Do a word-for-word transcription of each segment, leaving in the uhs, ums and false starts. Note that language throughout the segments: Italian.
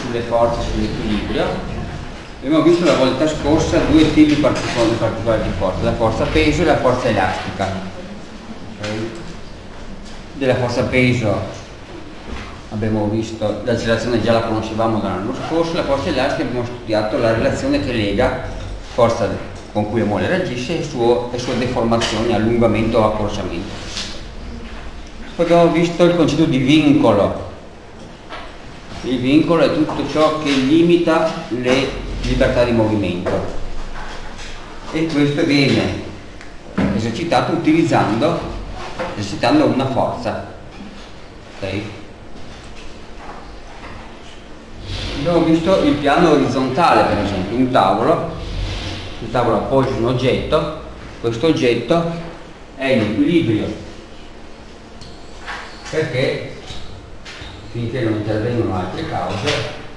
sulle forze e sull'equilibrio. Abbiamo visto la volta scorsa due tipi particolari, particolari di forza, la forza peso e la forza elastica. Okay. Della forza peso abbiamo visto, l'accelerazione già la conoscevamo dall'anno scorso, la forza elastica abbiamo studiato la relazione che lega forza con cui la mole reagisce e suo, e sue deformazioni, allungamento o accorciamento. Poi abbiamo visto il concetto di vincolo. Il vincolo è tutto ciò che limita le libertà di movimento e questo viene esercitato utilizzando esercitando una forza. Okay. Abbiamo visto il piano orizzontale, per esempio, un tavolo, il tavolo appoggia un oggetto, questo oggetto è in equilibrio perché finché non intervengono altre cause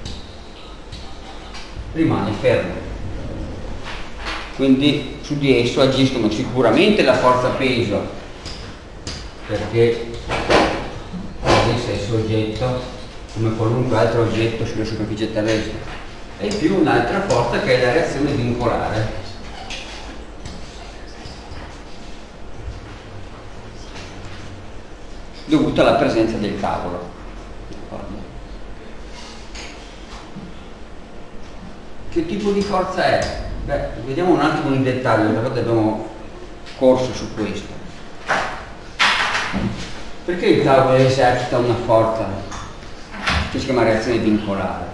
rimane fermo, quindi su di esso agiscono sicuramente la forza peso perché è stesso oggetto come qualunque altro oggetto sulla superficie terrestre, e più un'altra forza che è la reazione vincolare. Dovuta alla presenza del tavolo. Che tipo di forza è? Beh, vediamo un attimo in dettaglio, perché abbiamo corso su questo. Perché il tavolo esercita una forza che si chiama reazione vincolare?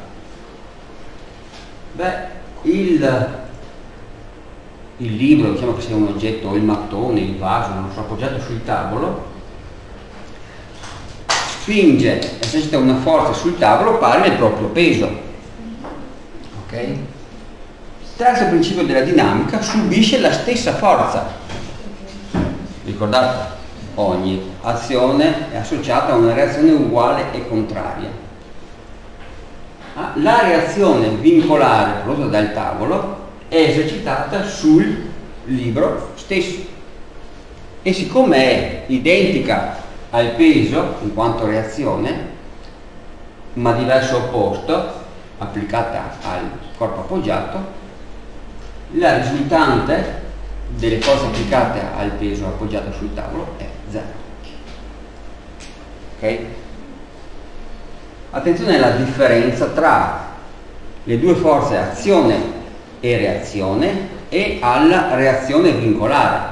Beh, il, il libro, diciamo che sia un oggetto, o il mattone, il vaso, non so, appoggiato sul tavolo, spinge, esercita una forza sul tavolo pari al proprio peso. Ok? Terzo principio della dinamica, subisce la stessa forza. Ricordate? Ogni azione è associata a una reazione uguale e contraria. La reazione vincolare prodotta dal tavolo è esercitata sul libro stesso e siccome è identica al peso in quanto reazione ma di verso opposto applicata al corpo appoggiato, la risultante delle forze applicate al peso appoggiato sul tavolo è zero. Ok? Attenzione alla differenza tra le due forze azione e reazione e alla reazione vincolare.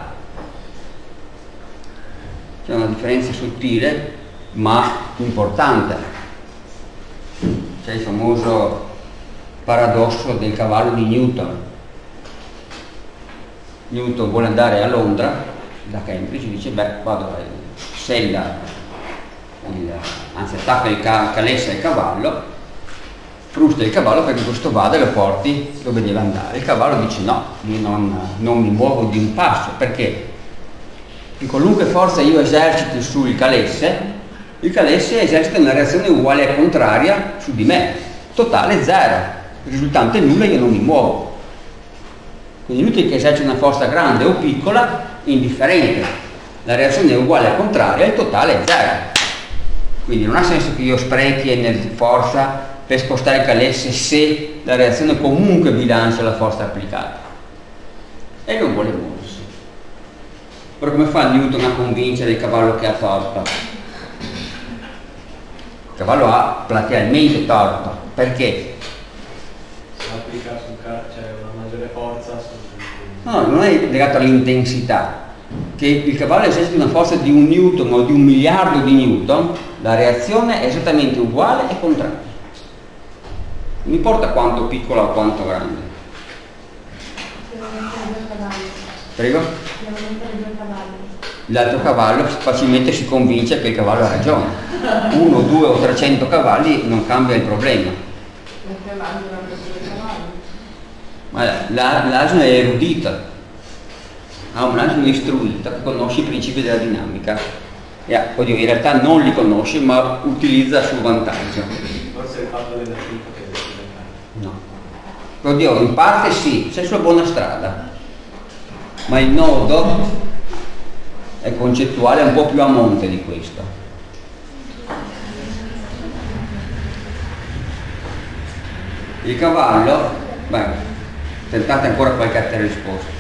C'è una differenza sottile ma importante. C'è il famoso paradosso del cavallo di Newton. Newton vuole andare a Londra da Cambridge, dice beh vado, sella il, anzi attacca il ca calesse al cavallo, frusta il cavallo perché questo vada e lo porti dove deve andare. Il cavallo dice no, io non, non mi muovo di un passo perché in qualunque forza io eserciti sul calesse, il calesse esercita una reazione uguale e contraria su di me, totale zero, risultante nulla, io non mi muovo. Quindi inutile che eserciti una forza grande o piccola, indifferente, la reazione è uguale e contraria, il totale è zero. Quindi non ha senso che io sprechi energia, forza per spostare il calesse se la reazione comunque bilancia la forza applicata. E non vuole muoversi. Però come fa Newton a convincere il cavallo che ha torto? Il cavallo ha platealmente torto. Perché? Applica sul carro, cioè una maggiore forza sul... No, non è legato all'intensità. Che il cavallo eserciti una forza di un newton o di un miliardo di newton, la reazione è esattamente uguale e contraria. Non importa quanto piccola o quanto grande. Prego? L'altro cavallo facilmente si convince che il cavallo ha ragione. Uno, due o trecento cavalli non cambia il problema. Ma l'asino è erudita, ha un asino istruito che conosce i principi della dinamica. E, oddio, in realtà non li conosce, ma utilizza a suo vantaggio. Forse il fatto della finta che no. Oddio, in parte sì, sei sulla buona strada. Ma il nodo è concettuale, è un po' più a monte di questo. Il cavallo, beh, tentate ancora qualche altra risposta.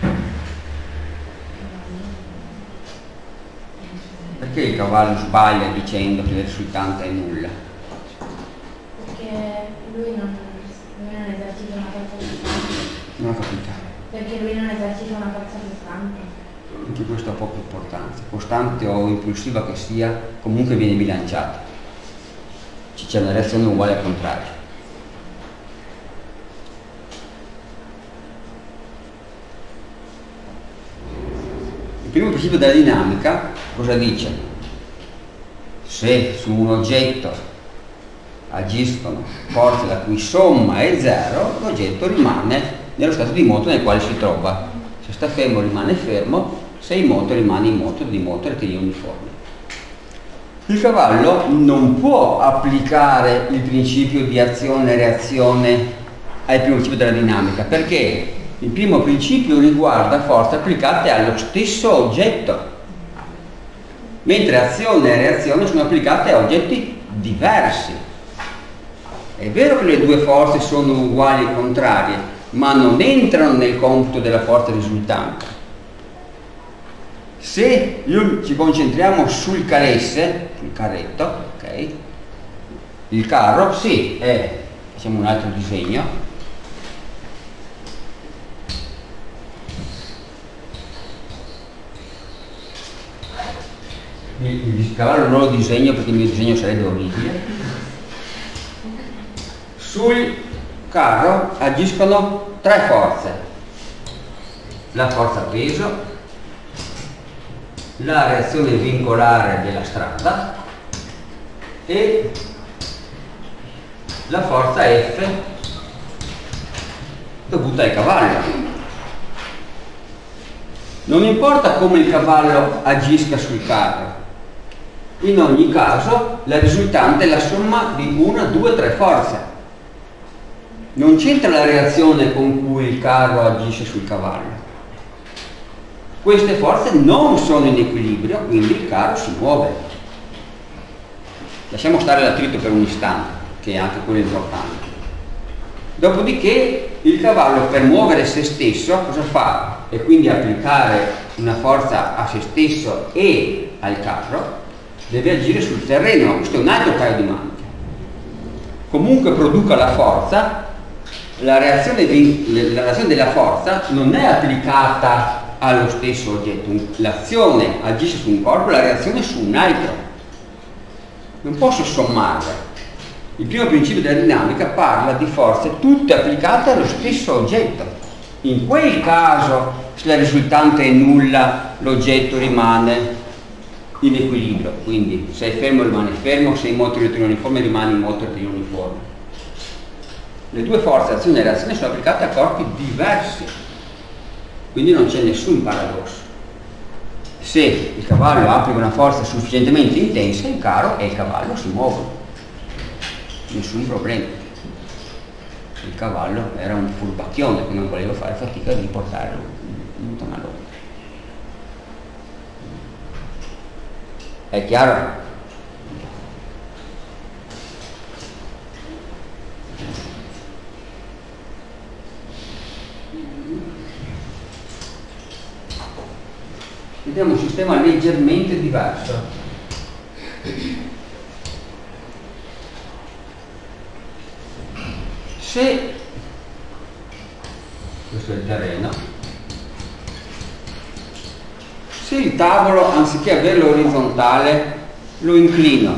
Perché il cavallo sbaglia dicendo che il risultante è nulla? Perché lui non, lui non esercita una forza costante. Non ho capito. Perché lui non esercita una forza costante. Anche questo ha poca importanza. Costante o impulsiva che sia, comunque viene bilanciata. C'è una reazione uguale al contrario. Il primo principio della dinamica cosa dice? Se su un oggetto agiscono forze la cui somma è zero, l'oggetto rimane nello stato di moto nel quale si trova. Se sta fermo rimane fermo, se è in moto rimane in moto, di moto rettilineo uniforme. Il cavallo non può applicare il principio di azione e reazione al primo principio della dinamica, perché il primo principio riguarda forze applicate allo stesso oggetto, mentre azione e reazione sono applicate a oggetti diversi. È vero che le due forze sono uguali e contrarie, ma non entrano nel computo della forza risultante. Se io ci concentriamo sul calesse, sul carretto, ok? Il carro, sì, è, facciamo un altro disegno. Il, il cavallo non lo disegno perché il mio disegno sarebbe orribile. Sul carro agiscono tre forze: la forza peso, la reazione vincolare della strada e la forza F dovuta al cavallo. Non importa come il cavallo agisca sul carro, in ogni caso la risultante è la somma di una, due, tre forze. Non c'entra la reazione con cui il carro agisce sul cavallo. Queste forze non sono in equilibrio, quindi il carro si muove. Lasciamo stare l'attrito per un istante, che è anche quello importante. Dopodiché il cavallo, per muovere se stesso, cosa fa? E quindi applicare una forza a se stesso e al carro, deve agire sul terreno. Questo è un altro paio di maniche. Comunque produca la forza, la reazione, di, la reazione della forza non è applicata allo stesso oggetto. L'azione agisce su un corpo, la reazione su un altro. Non posso sommarle. Il primo principio della dinamica parla di forze tutte applicate allo stesso oggetto. In quel caso, se la risultante è nulla, l'oggetto rimane in equilibrio, quindi se è fermo rimane fermo, se è in moto rettilineo uniforme rimane in moto rettilineo uniforme. Le due forze, azione e reazione, sono applicate a corpi diversi, quindi non c'è nessun paradosso. Se il cavallo applica una forza sufficientemente intensa, il carro e il cavallo si muovono, nessun problema. Il cavallo era un furbacchione che non voleva fare fatica di portarlo in tonalone. È chiaro? Vediamo un sistema leggermente diverso. Se questo è il terreno, se il tavolo, anziché averlo orizzontale, lo inclino,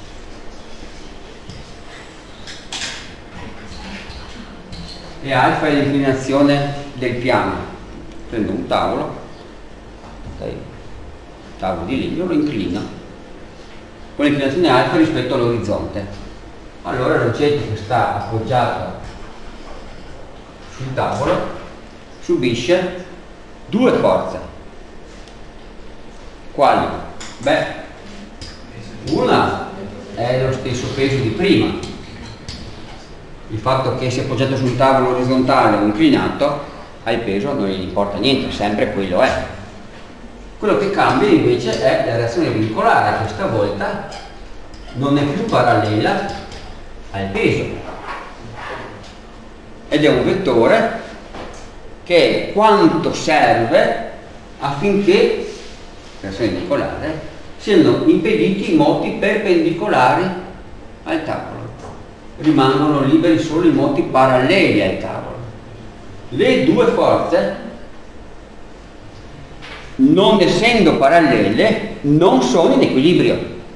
e alfa è l'inclinazione del piano, prendo un tavolo, okay, tavolo di legno, lo inclino con l'inclinazione alfa rispetto all'orizzonte. Allora l'oggetto che sta appoggiato sul tavolo subisce due forze. Quali? Beh, una è lo stesso peso di prima. Il fatto che sia appoggiato su un tavolo orizzontale o inclinato al peso non gli importa niente, sempre quello è. Quello che cambia invece è la reazione vincolare, che stavolta non è più parallela al peso. ed è un vettore che è quanto serve affinché, perpendicolare, siano impediti i moti perpendicolari al tavolo. Rimangono liberi solo i moti paralleli al tavolo. Le due forze, non essendo parallele, non sono in equilibrio.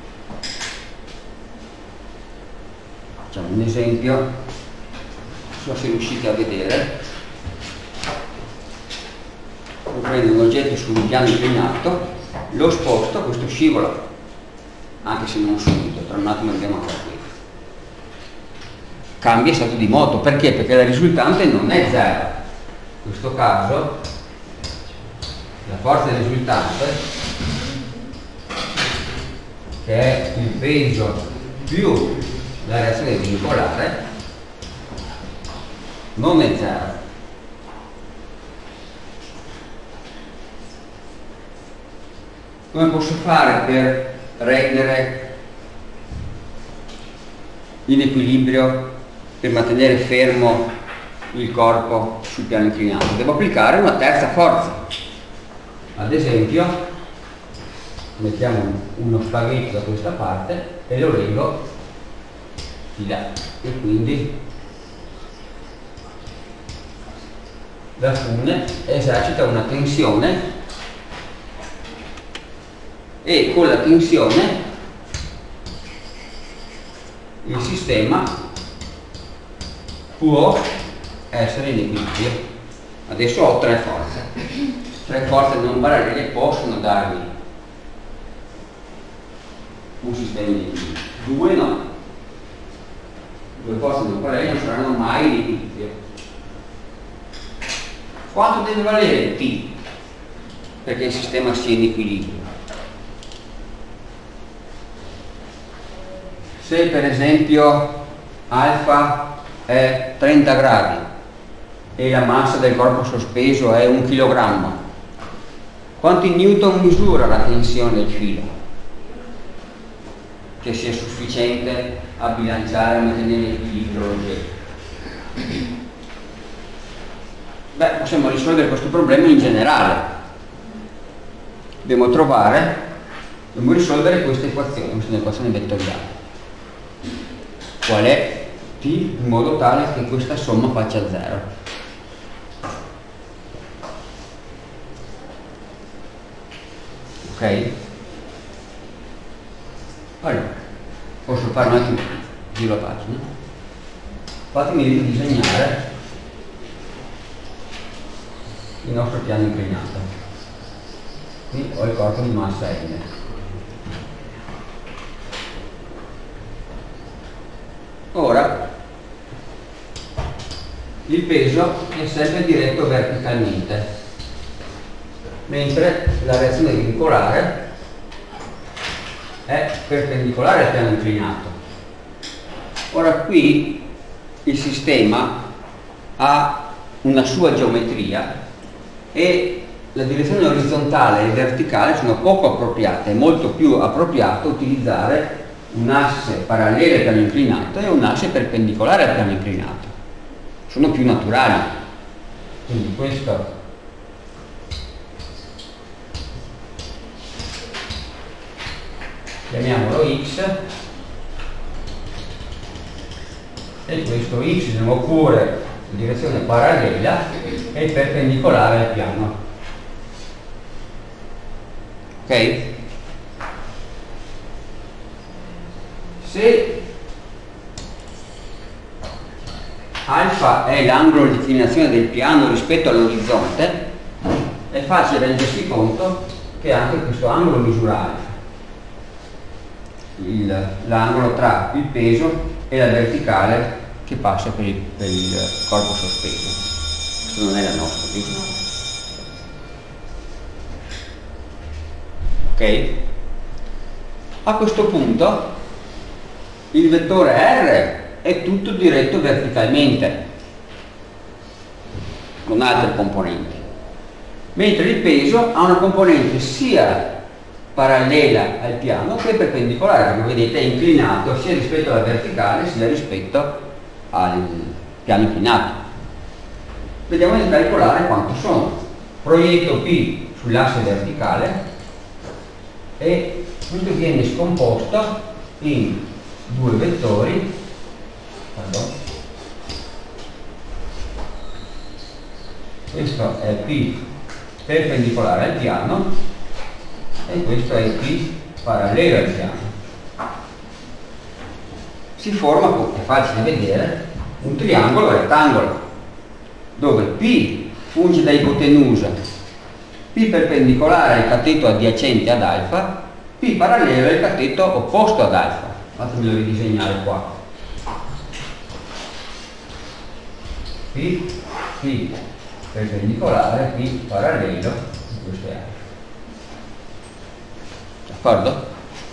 Facciamo un esempio, non so se riuscite a vedere. Io prendo un oggetto su un piano inclinato, lo sposto, questo scivola, anche se non subito, tra un attimo andiamo a capire. Cambia stato di moto, perché? Perché la risultante non è zero. In questo caso la forza risultante, che è il peso più la reazione vincolare, non è zero. Come posso fare per rendere in equilibrio, per mantenere fermo il corpo sul piano inclinato? Devo applicare una terza forza. Ad esempio, mettiamo uno spaghetto da questa parte e lo leggo di là, e quindi la fune esercita una tensione, e con la tensione il sistema può essere in equilibrio. Adesso ho tre forze. Tre forze non parallele possono darmi un sistema in equilibrio. Due no. Due forze non parallele non saranno mai in equilibrio. Quanto deve valere T perché il sistema sia in equilibrio? Se per esempio alfa è trenta gradi e la massa del corpo sospeso è un chilogrammo, quanti newton misura la tensione del filo che sia sufficiente a bilanciare e mantenere in equilibrio l'oggetto? Beh, possiamo risolvere questo problema in generale. Dobbiamo trovare, dobbiamo risolvere questa equazione, questa è un'equazione vettoriale. Qual è T in modo tale che questa somma faccia zero. Ok? Allora, posso fare un attimo, giro la pagina. Fatemi disegnare il nostro piano inclinato. Qui ho il corpo di massa N. Ora il peso è sempre diretto verticalmente, mentre la reazione vincolare è perpendicolare al piano inclinato. Ora qui il sistema ha una sua geometria e la direzione orizzontale e verticale sono poco appropriate. È molto più appropriato utilizzare un asse parallelo al piano inclinato e un asse perpendicolare al piano inclinato. Sono più naturali. Quindi questo chiamiamolo X e questo Y oppure in direzione parallela e perpendicolare al piano. Ok? Se alfa è l'angolo di inclinazione del piano rispetto all'orizzonte, è facile rendersi conto che anche questo angolo misura alfa, l'angolo tra il peso e la verticale che passa per il, per il corpo sospeso. Questo non è la nostra, giusto? Ok? A questo punto il vettore R è tutto diretto verticalmente, non ha altre componenti, mentre il peso ha una componente sia parallela al piano che perpendicolare, come vedete è inclinato sia rispetto alla verticale sia rispetto al piano inclinato. vediamo di calcolare quanto sono. Proietto P sull'asse verticale e questo viene scomposto in due vettori, pardon. Questo è P perpendicolare al piano e questo è P parallelo al piano. Si forma, è facile vedere, un triangolo rettangolo dove P funge da ipotenusa, P perpendicolare al cateto adiacente ad alfa, P parallelo al cateto opposto ad alfa. Fatemelo ridisegnare qua. P, P perpendicolare, P parallelo, questo è alfa. D'accordo?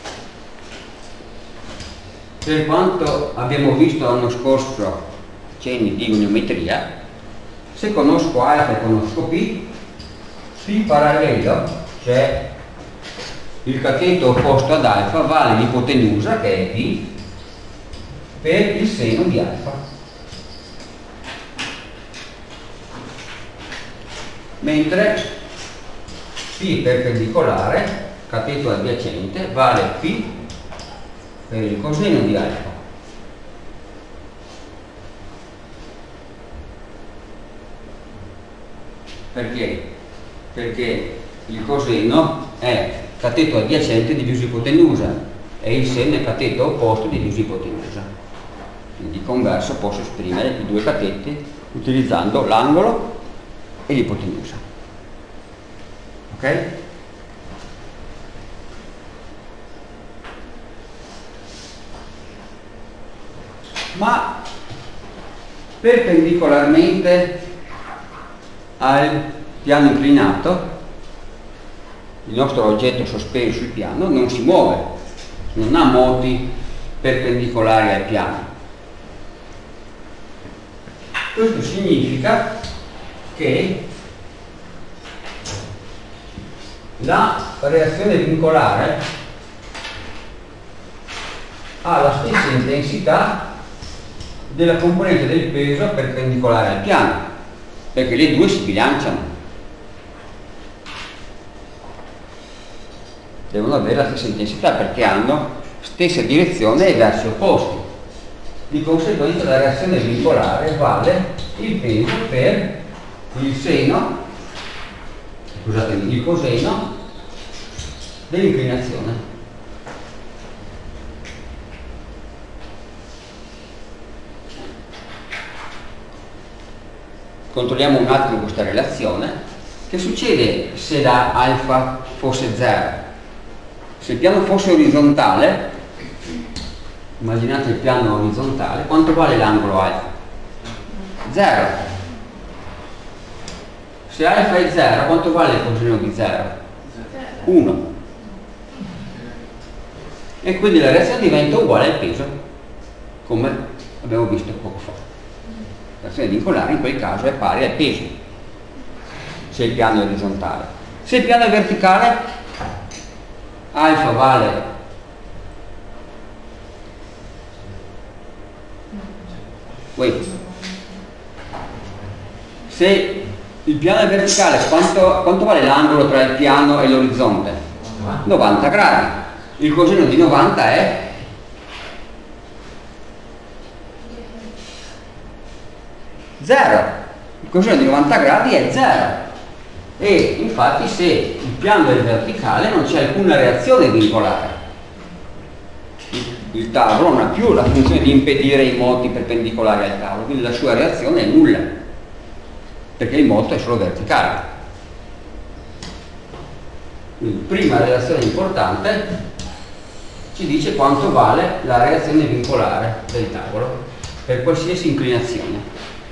Per quanto abbiamo visto l'anno scorso cenni di goniometria, se conosco alfa e conosco P, P parallelo, cioè il cateto opposto ad alfa, vale l'ipotenusa, che è P, per il seno di alfa. Mentre P perpendicolare, cateto adiacente, vale P per il coseno di alfa. Perché? Perché il coseno è cateto adiacente diviso ipotenusa e il seno è cateto opposto diviso ipotenusa. Quindi converso posso esprimere i due cateti utilizzando l'angolo e l'ipotenusa. Ok? Ma perpendicolarmente al piano inclinato, il nostro oggetto sospeso sul piano non si muove, non ha moti perpendicolari al piano. Questo significa che la reazione vincolare ha la stessa intensità della componente del peso perpendicolare al piano, perché le due si bilanciano, devono avere la stessa intensità perché hanno stessa direzione e versi opposti. Di conseguenza la reazione vincolare vale il peso per il seno, scusatemi, il coseno dell'inclinazione. Controlliamo un attimo questa relazione. Che succede se la alfa fosse zero? Se il piano fosse orizzontale, immaginate il piano orizzontale, quanto vale l'angolo alfa? zero. Se alfa è zero, quanto vale il coseno di zero? uno. E quindi la reazione diventa uguale al peso, come abbiamo visto poco fa. La reazione vincolare in quel caso è pari al peso, se il piano è orizzontale. Se il piano è verticale, alfa vale wait. Se il piano è verticale, quanto, quanto vale l'angolo tra il piano e l'orizzonte? novanta gradi. Il coseno di novanta è zero. Il coseno di novanta gradi è zero. E infatti se il piano è verticale non c'è alcuna reazione vincolare. Il tavolo non ha più la funzione di impedire i moti perpendicolari al tavolo, quindi la sua reazione è nulla, perché il moto è solo verticale. Quindi prima relazione importante ci dice quanto vale la reazione vincolare del tavolo per qualsiasi inclinazione.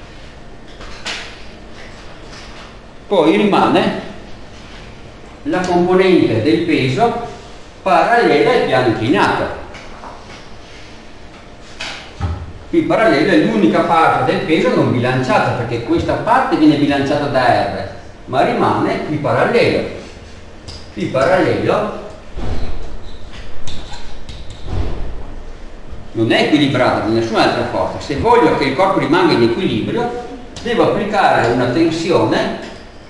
Poi rimane la componente del peso parallela al piano inclinato. Qui parallelo è l'unica parte del peso non bilanciata, perché questa parte viene bilanciata da R, ma rimane qui parallelo. Qui parallelo non è equilibrato da nessun'altra forza. Se voglio che il corpo rimanga in equilibrio, devo applicare una tensione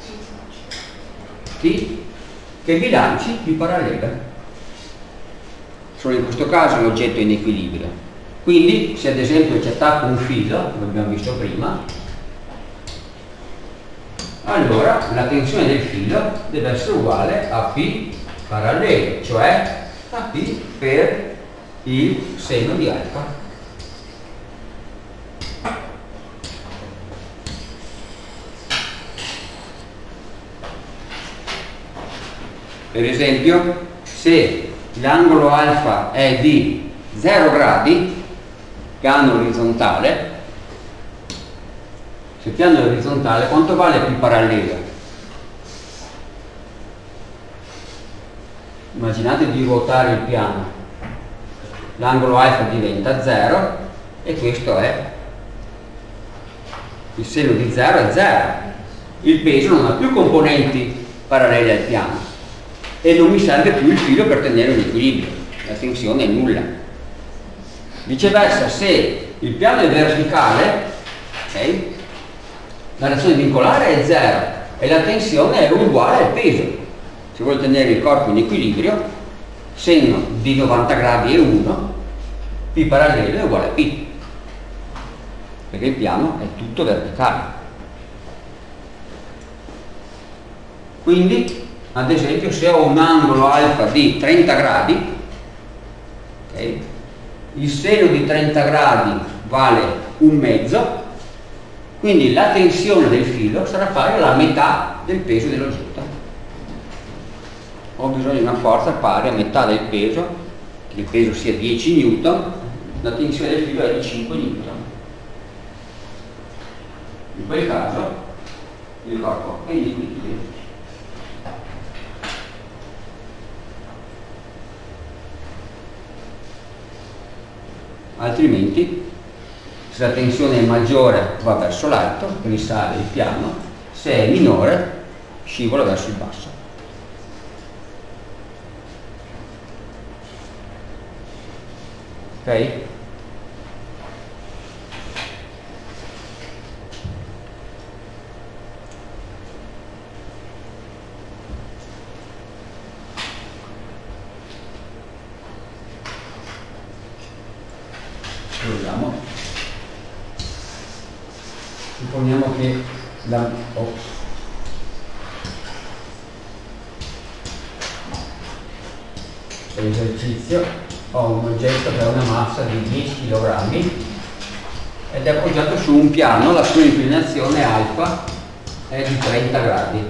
T che bilanci P parallela. Solo in questo caso l'oggetto è in equilibrio. Quindi se ad esempio ci attacco un filo, come abbiamo visto prima, allora la tensione del filo deve essere uguale a P parallelo, cioè a P per il seno di alfa. Per esempio, se l'angolo alfa è di zero gradi, piano orizzontale, se il piano è orizzontale, quanto vale P parallelo? Immaginate di ruotare il piano, l'angolo alfa diventa zero e questo è il seno di zero è zero. Il peso non ha più componenti parallele al piano e non mi serve più il filo per tenere un equilibrio, la tensione è nulla. Viceversa, se il piano è verticale, okay, la reazione vincolare è zero e la tensione è uguale al peso. Se vuole tenere il corpo in equilibrio, seno di novanta gradi è uno, P parallelo è uguale a P, perché il piano è tutto verticale. Quindi, ad esempio, se ho un angolo alfa di trenta gradi, okay, il seno di trenta gradi vale un mezzo, quindi la tensione del filo sarà pari alla metà del peso dell'oggetto. Ho bisogno di una forza pari a metà del peso, che il peso sia dieci newton, la tensione del filo è di cinque newton. In quel caso il corpo è in equilibrio. Altrimenti, se la tensione è maggiore va verso l'alto, risale il piano, se è minore scivola verso il basso. Ok? Proviamo. Supponiamo che la oh. per l'esercizio ho un oggetto che ha una massa di dieci chilogrammi ed è appoggiato su un piano, la sua inclinazione alfa è di trenta gradi.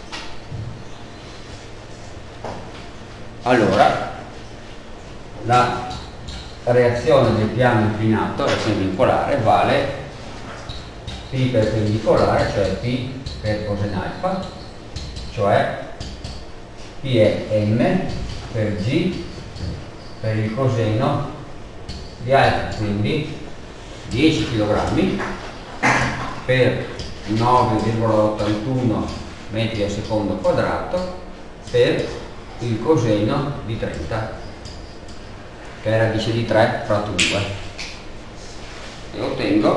Allora la reazione del piano inclinato, la reazione vincolare, vale P perpendicolare, cioè P per coseno alfa, cioè P è M per G per il coseno di alfa, quindi dieci chilogrammi per nove virgola ottantuno metri al secondo quadrato per il coseno di trenta, che è radice di tre fratto due, e ottengo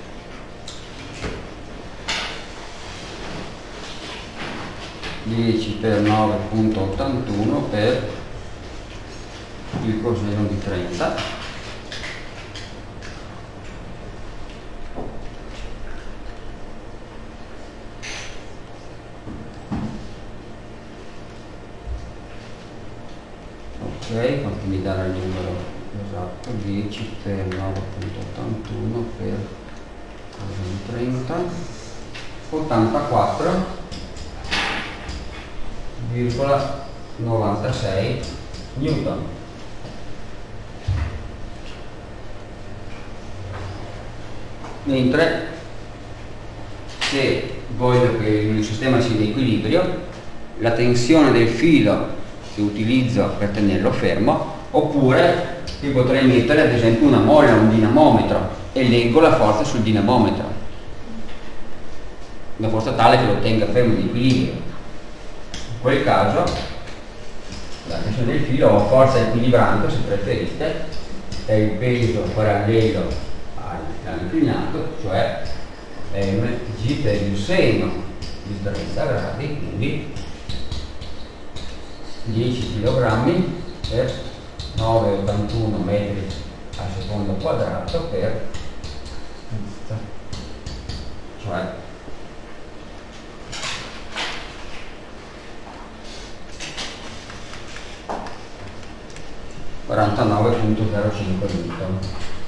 dieci per nove virgola ottantuno per il coseno di trenta, ok, quanto mi darà il numero esatto? dieci per nove virgola ottantuno per coseno di trenta, ottantaquattro virgola novantasei newton. Mentre se voglio che il sistema sia in equilibrio, la tensione del filo che utilizzo per tenerlo fermo, oppure io potrei mettere ad esempio una molla, un dinamometro, e leggo la forza sul dinamometro, una forza tale che lo tenga fermo in equilibrio. In quel caso la tensione del filo o forza equilibrante, se preferite, è il peso parallelo all'inclinato, cioè mg per il seno di trenta gradi, quindi dieci chilogrammi per nove virgola ottantuno metri al secondo quadrato per pizza, cioè quarantanove virgola zero cinque newton.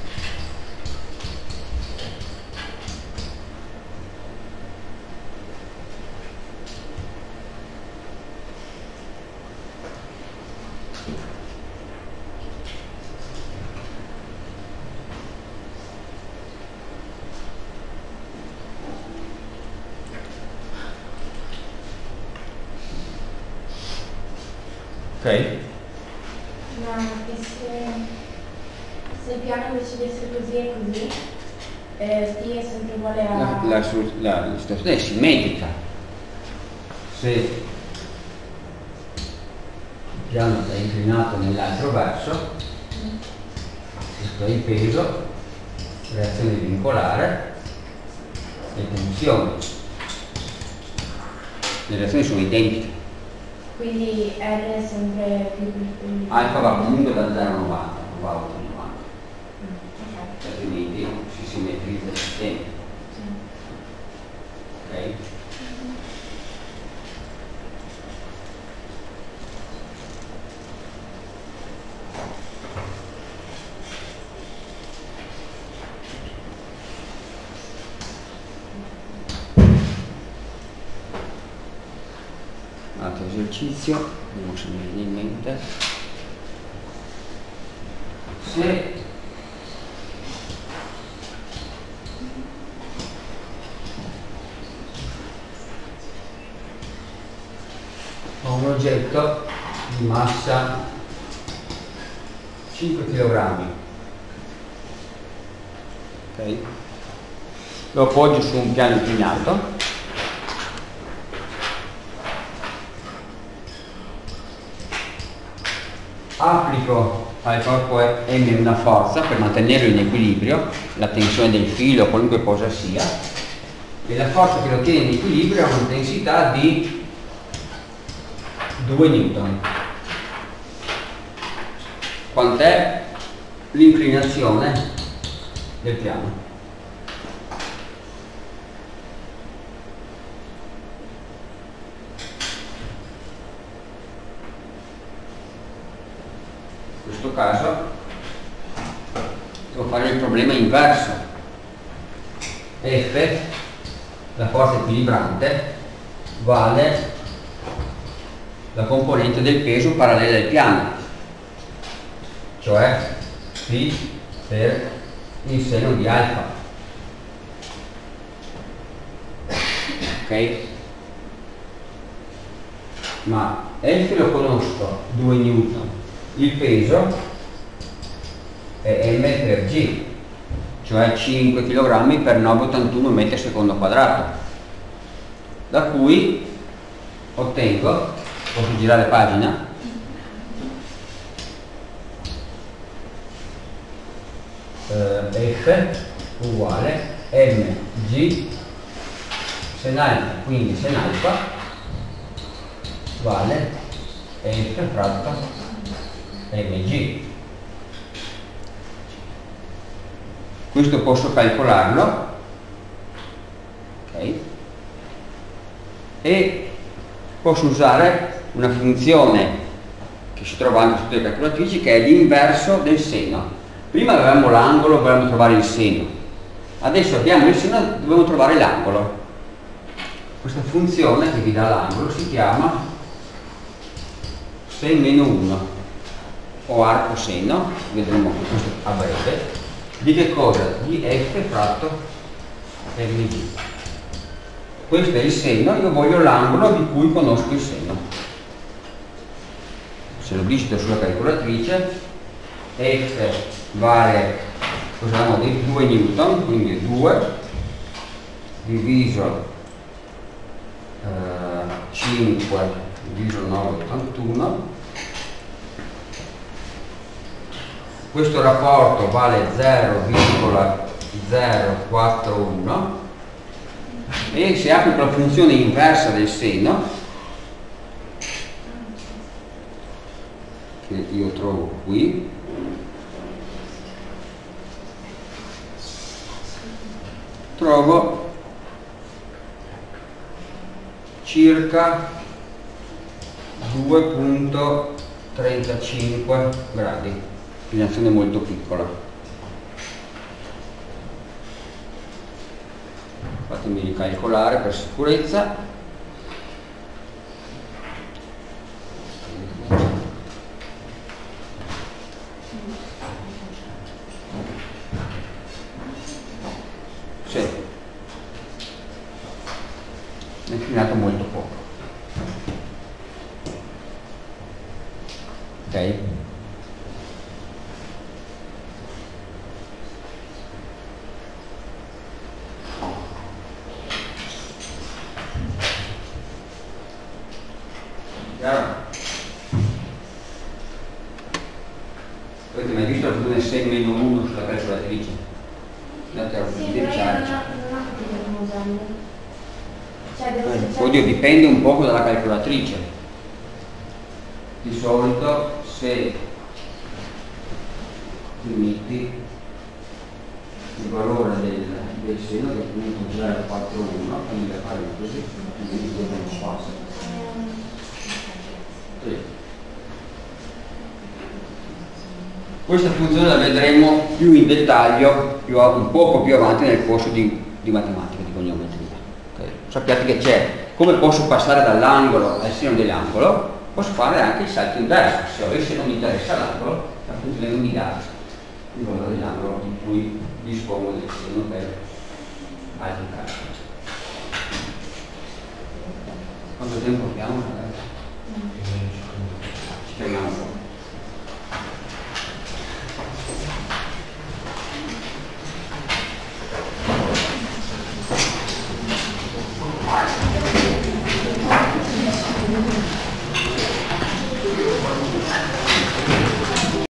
Ok? Ma che se, se il piano invece di essere così e così, eh, T è sempre uguale a... La, la, la, la situazione è simmetrica. Se il piano è inclinato nell'altro verso, questo è il peso, reazione vincolare e tensione. Le reazioni sono identiche. Quindi R è sempre più più... Alfa va comunque da zero a novanta, non va oltre novanta, Mm, ok. altrimenti si simmetrizza il sistema. Sì. Ok? Altro esercizio, vediamo se mi viene in mente. Se ho un oggetto di massa cinque chilogrammi, ok? Lo appoggio su un piano inclinato. Applico al corpo M una forza per mantenerlo in equilibrio, la tensione del filo, qualunque cosa sia, e la forza che lo tiene in equilibrio ha un'intensità di due newton. Quant'è l'inclinazione del piano? In questo caso devo fare il problema inverso. F, la forza equilibrante, vale la componente del peso parallela al piano, cioè P per il seno di alfa. Ok? Ma F lo conosco, due newton. Il peso è m per g, cioè cinque chilogrammi per nove virgola ottantuno metri al secondo quadrato, da cui ottengo, posso girare pagina, eh, F uguale mg sen alfa, quindi sen alfa vale F fratto mg. Questo posso calcolarlo, ok? E posso usare una funzione che si trova anche su tutte le calcolatrici, che è l'inverso del seno. Prima avevamo l'angolo, dovevamo trovare il seno, adesso abbiamo il seno, dobbiamo trovare l'angolo. Questa funzione che vi dà l'angolo si chiama sen meno uno o arco seno, vedremo questo a breve, di che cosa? Di F fratto mg. Questo è il seno, io voglio l'angolo di cui conosco il seno. Se lo digito sulla calcolatrice, F vale, usiamo dei due newton, quindi due diviso eh, cinque diviso nove virgola ottantuno. Questo rapporto vale zero virgola zero quattro uno e se applico la funzione inversa del seno, che io trovo qui, trovo circa due virgola trentacinque gradi, inclinazione molto piccola. Fatemi ricalcolare per sicurezza. Sì, è inclinato molto poco. Ok? Avete mai visto la funzione sei meno uno sulla calcolatrice? Andate a Sì, però io non utilizzarci. ho non ho capito come usarlo. Cioè, devo Eh, Oddio, dipende un poco dalla calcolatrice. Di solito se tu metti il valore del, del seno, che è appunto zero virgola quarantuno, quindi la fare così, quindi non passa. Sì. Questa funzione la vedremo più in dettaglio, più, un poco più avanti nel corso di, di matematica, di goniometria. Okay. Sappiate che c'è, come posso passare dall'angolo al seno dell'angolo, posso fare anche il salto inverso. Se ho il seno non mi interessa l'angolo, la funzione non mi dà il valore dell'angolo in cui dispongo del seno per altri calcoli. Quanto tempo abbiamo? Ci fermiamo un po'.